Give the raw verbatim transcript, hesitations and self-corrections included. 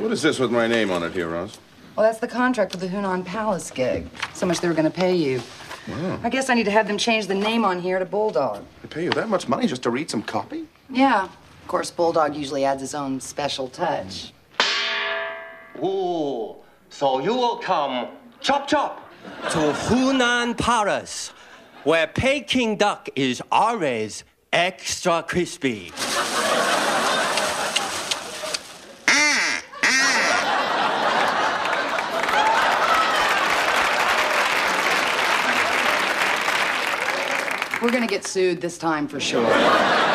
What is this with my name on it here, Ross? Well, that's the contract for the Hunan Palace gig. So much they were going to pay you. Wow. I guess I need to have them change the name on here to Bulldog. They pay you that much money just to read some copy? Yeah. Of course, Bulldog usually adds his own special touch. Ooh, so you will come chop chop to Hunan Palace, where Peking duck is always extra crispy. We're gonna get sued this time for sure.